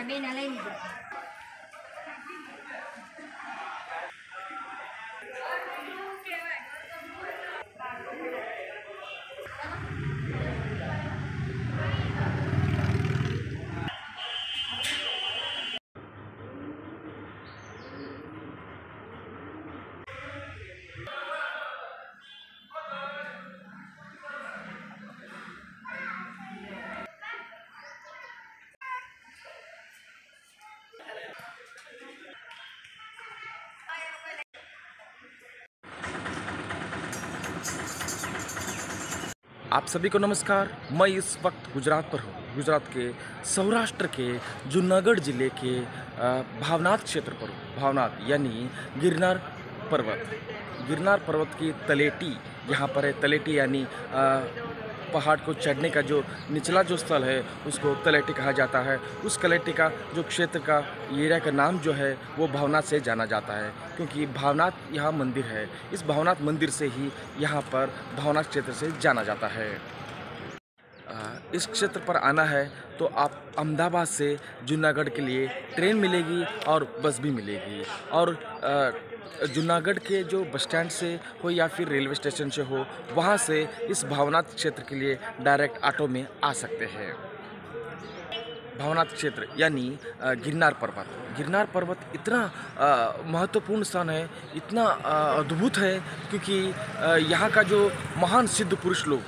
आप सभी को नमस्कार। मैं इस वक्त गुजरात पर हूँ। गुजरात के सौराष्ट्र के जूनागढ़ ज़िले के भावनाथ क्षेत्र पर हूँ। भावनाथ यानी गिरनार पर्वत। गिरनार पर्वत की तलेटी यहाँ पर है। तलेटी यानी पहाड़ को चढ़ने का जो निचला जो स्थल है उसको तलेटी कहा जाता है। उस तलेटी का जो क्षेत्र का एरिया का नाम जो है वो भावनाथ से जाना जाता है, क्योंकि भावनाथ यहाँ मंदिर है। इस भावनाथ मंदिर से ही यहाँ पर भावनाथ क्षेत्र से जाना जाता है। इस क्षेत्र पर आना है तो आप अहमदाबाद से जूनागढ़ के लिए ट्रेन मिलेगी और बस भी मिलेगी, और जूनागढ़ के जो बस स्टैंड से हो या फिर रेलवे स्टेशन से हो, वहाँ से इस भावनाथ क्षेत्र के लिए डायरेक्ट ऑटो में आ सकते हैं। भावनाथ क्षेत्र यानी गिरनार पर्वत। गिरनार पर्वत इतना महत्वपूर्ण स्थान है, इतना अद्भुत है, क्योंकि यहाँ का जो महान सिद्ध पुरुष लोग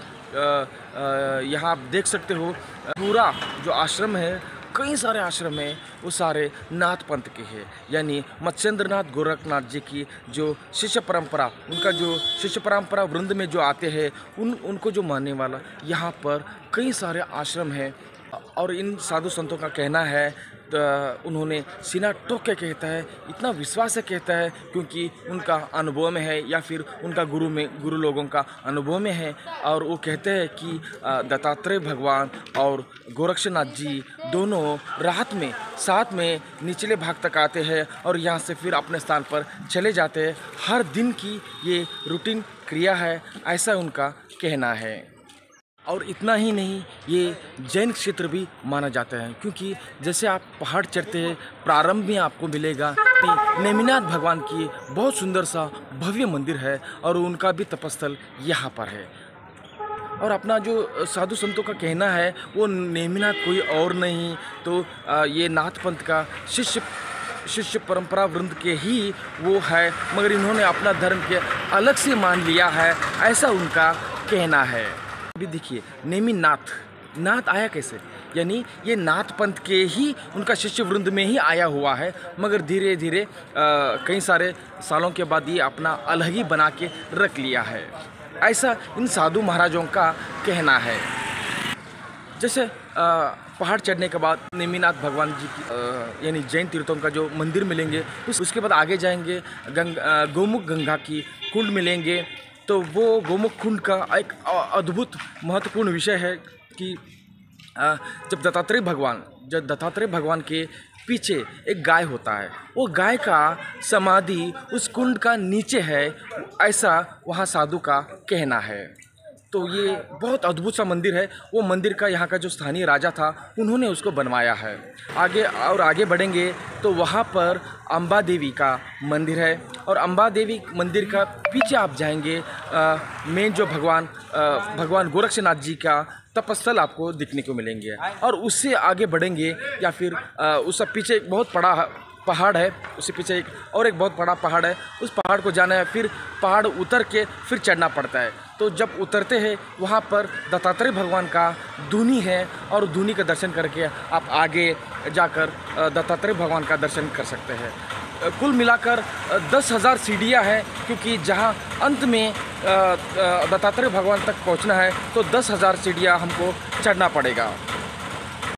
यहाँ आप देख सकते हो। पूरा जो आश्रम है, कई सारे आश्रम हैं, वो सारे नाथ पंथ के हैं, यानी मत्स्येंद्रनाथ गोरखनाथ जी की जो शिष्य परंपरा, उनका जो शिष्य परंपरा वृंद में जो आते हैं उनको जो मानने वाला यहाँ पर कई सारे आश्रम हैं। और इन साधु संतों का कहना है, तो उन्होंने सीना ठोक के कहता है, इतना विश्वास से कहता है, क्योंकि उनका अनुभव में है या फिर उनका गुरु लोगों का अनुभव में है। और वो कहते हैं कि दत्तात्रेय भगवान और गोरक्षनाथ जी दोनों रात में साथ में निचले भाग तक आते हैं और यहाँ से फिर अपने स्थान पर चले जाते हैं। हर दिन की ये रूटीन क्रिया है, ऐसा उनका कहना है। और इतना ही नहीं, ये जैन क्षेत्र भी माना जाता है, क्योंकि जैसे आप पहाड़ चढ़ते हैं, प्रारंभ में आपको मिलेगा नेमिनाथ भगवान की बहुत सुंदर सा भव्य मंदिर है, और उनका भी तपस्थल यहाँ पर है। और अपना जो साधु संतों का कहना है, वो नेमिनाथ कोई और नहीं तो ये नाथ पंथ का शिष्य परंपरा वृंद के ही वो है, मगर इन्होंने अपना धर्म के अलग से मान लिया है, ऐसा उनका कहना है। अभी देखिए, नाथ आया कैसे, यानी ये नाथ पंथ के ही उनका शिष्य वृंद में ही आया हुआ है, मगर धीरे धीरे कई सारे सालों के बाद ये अपना अलग ही बना के रख लिया है, ऐसा इन साधु महाराजों का कहना है। जैसे पहाड़ चढ़ने के बाद नेमिनाथ भगवान जी की यानी जैन तीर्थों का जो मंदिर मिलेंगे, उसके बाद आगे जाएंगे गोमुख गंगा की कुंड मिलेंगे। तो वो गोमुख कुंड का एक अद्भुत महत्वपूर्ण विषय है कि जब दत्तात्रेय भगवान के पीछे एक गाय होता है, वो गाय का समाधि उस कुंड का नीचे है, ऐसा वहाँ साधु का कहना है। तो ये बहुत अद्भुत सा मंदिर है। वो मंदिर का यहाँ का जो स्थानीय राजा था, उन्होंने उसको बनवाया है। आगे बढ़ेंगे तो वहाँ पर अम्बा देवी का मंदिर है, और अम्बा देवी मंदिर का पीछे आप जाएंगे, मेन जो भगवान गोरक्षनाथ जी का तपस्थल आपको दिखने को मिलेंगे। और उससे आगे बढ़ेंगे या फिर उससे पीछे एक बहुत बड़ा पहाड़ है, उससे पीछे एक बहुत बड़ा पहाड़ है, उस पहाड़ को जाना है, फिर पहाड़ उतर के फिर चढ़ना पड़ता है। तो जब उतरते हैं वहाँ पर दत्तात्रेय भगवान का धूनी है, और धूनी का दर्शन करके आप आगे जाकर दत्तात्रेय भगवान का दर्शन कर सकते हैं। कुल मिलाकर 10,000 सीढ़ियाँ हैं, क्योंकि जहाँ अंत में दत्तात्रेय भगवान तक पहुँचना है तो 10,000 सीढ़ियाँ हमको चढ़ना पड़ेगा।